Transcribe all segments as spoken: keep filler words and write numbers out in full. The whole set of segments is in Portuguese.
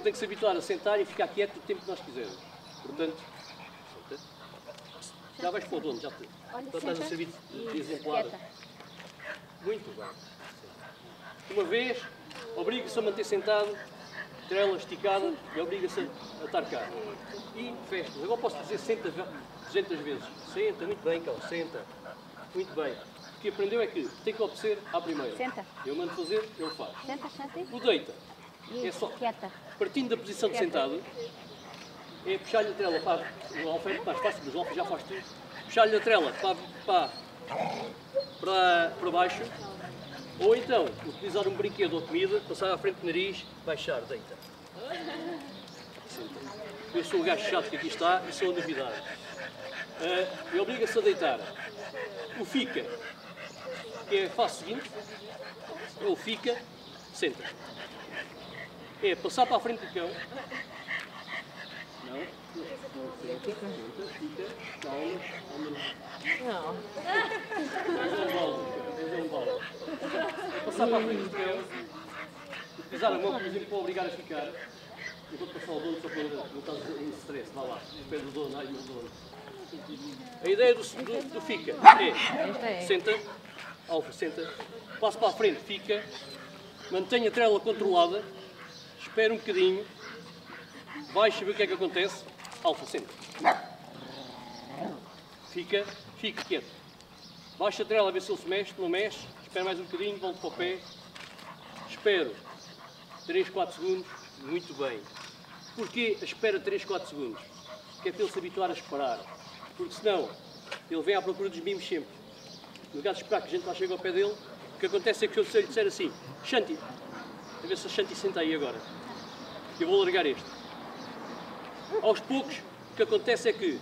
tem que se habituar a sentar e ficar quieto o tempo que nós quisermos. Portanto, já vais para o dono, já, te, já estás a servir de exemplar. Muito bem. Uma vez, obriga-se a manter sentado, trela esticada e obriga-se a, a estar cá. E festas. Agora posso dizer senta duzentas vezes. Senta, muito bem, cão, senta. Muito bem. O que aprendeu é que tem que obedecer à primeira. Senta. Eu mando fazer, ele faz. Senta, senta. O deita. Isso, É só, quieta. partindo da posição de sentado, é puxar-lhe a trela para o alfa, mais fácil, mas o alfa já faz tudo. Puxar-lhe a trela para, para, para, para baixo, ou então utilizar um brinquedo ou comida, passar à frente do nariz, baixar, deita. Eu sou o gajo chato que aqui está e sou a novidade. Uh, e obriga-se a deitar. O fica, que é a fase seguinte, ou fica, senta. É passar para a frente do cão. Não. Senta, senta, fica, calma, calma. Não. É um balde. Passar para a frente do cão. Utilizar a mão, por exemplo, para obrigar a ficar. Eu vou passar ao dono só para não estar em stress. Vá lá. Espera do dono, ai meu dono. A ideia do, do, do fica é, senta, alfa, senta, passo para a frente, fica, mantenha a trela controlada, espera um bocadinho, baixa, vê o que é que acontece, alfa, senta, fica, fica quieto, baixa a trela, vê se ele se mexe, não mexe, espera mais um bocadinho, volta para o pé, espero três, quatro segundos, muito bem. Porquê espera três, quatro segundos? Porque é para ele se habituar a esperar. Porque senão, ele vem à procura dos mimos sempre. No caso de esperar que a gente lá chegue ao pé dele, o que acontece é que se eu lhe disser assim, Shanti, a ver se a Shanti senta aí agora, eu vou largar este. Aos poucos, o que acontece é que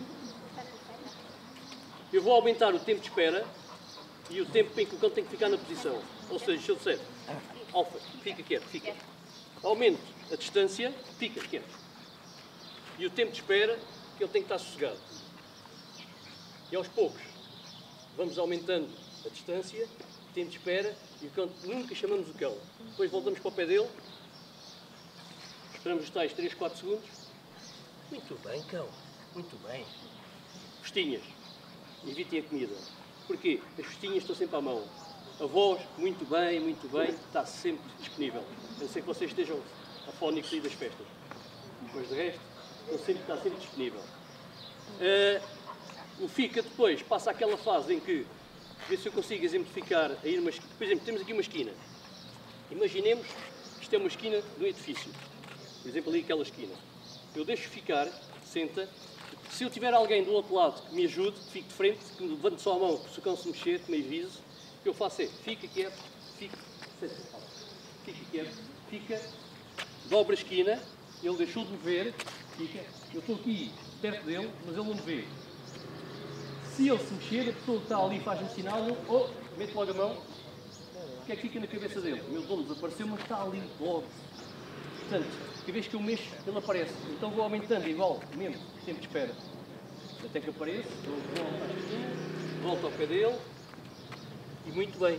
eu vou aumentar o tempo de espera e o tempo em que o cão tem que ficar na posição. Ou seja, se eu disser, alfa, fica quieto, fica. Aumento a distância, fica quieto. E o tempo de espera, que ele tem que estar sossegado. E aos poucos vamos aumentando a distância, o tempo de espera e o cão, nunca chamamos o cão. Depois voltamos para o pé dele, esperamos os tais três, quatro segundos. Muito bem, cão, muito bem. Festinhas, evitem a comida. Porquê? As festinhas estão sempre à mão. A voz, muito bem, muito bem, está sempre disponível. A não ser que vocês estejam afónicos aí das festas. Mas de resto, sempre, está sempre disponível. Uh, O fica depois passa aquela fase em que, ver se eu consigo exemplificar, a ir uma, por exemplo, temos aqui uma esquina. Imaginemos que isto é uma esquina de um edifício. Por exemplo, ali aquela esquina. Eu deixo ficar, senta. Se eu tiver alguém do outro lado que me ajude, que fique de frente, que me levante só a mão, se o cão se mexer, que me avise, o que eu faço é, fica quieto, fica, senta, fica quieto, fica, dobra a esquina, ele deixou de me ver, fica. Eu estou aqui perto dele, mas ele não me vê. Se ele se mexer, a pessoa que está ali faz-me sinal, eu oh, mete logo a mão. O que é que fica na cabeça dele? O meu dono desapareceu, mas está ali logo. Portanto, cada vez que eu mexo, ele aparece. Então vou aumentando igual, mesmo, tempo de espera. Até que apareça, volto ao pé dele e muito bem.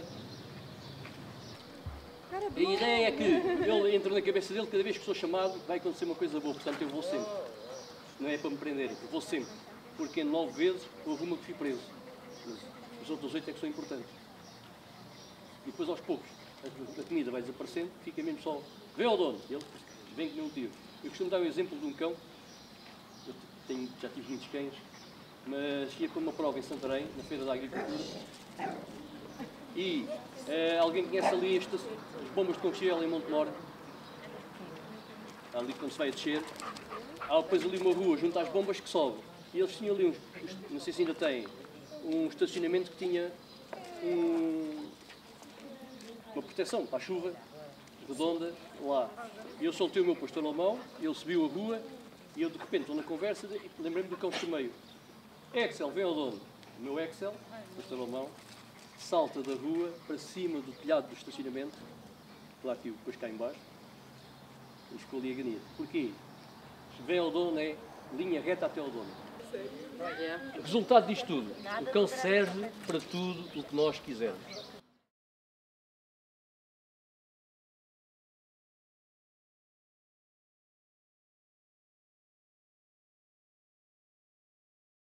A ideia é que ele entra na cabeça dele, cada vez que sou chamado, vai acontecer uma coisa boa. Portanto, eu vou sempre. Não é para me prenderem, eu vou sempre. Porque nove vezes houve uma que fui preso. Os outros oito é que são importantes. E depois, aos poucos, a comida vai desaparecendo, fica mesmo só. Vem ao dono, ele vem comer um tiro. Eu costumo dar o exemplo de um cão. Eu tenho, já tive muitos cães, mas ia para uma prova em Santarém, na Feira da Agricultura. E eh, alguém conhece ali estas, as bombas de combustível em Montemor? Ali quando se vai a descer. Há depois ali uma rua junto às bombas que sobe. E eles tinham ali, uns, não sei se ainda têm, um estacionamento que tinha um, uma proteção para a chuva, redonda, lá. E eu soltei o meu pastor alemão, ele subiu a rua e eu de repente estou na conversa e lembrei-me do cão de meio. Excel, vem ao dono. O meu Excel, pastor alemão, salta da rua para cima do telhado do estacionamento, lá que depois cá em baixo, e escolhi a ganir. Porquê? Vem ao dono é linha reta até ao dono. Resultado disto tudo, o cão serve para tudo o que nós quisermos.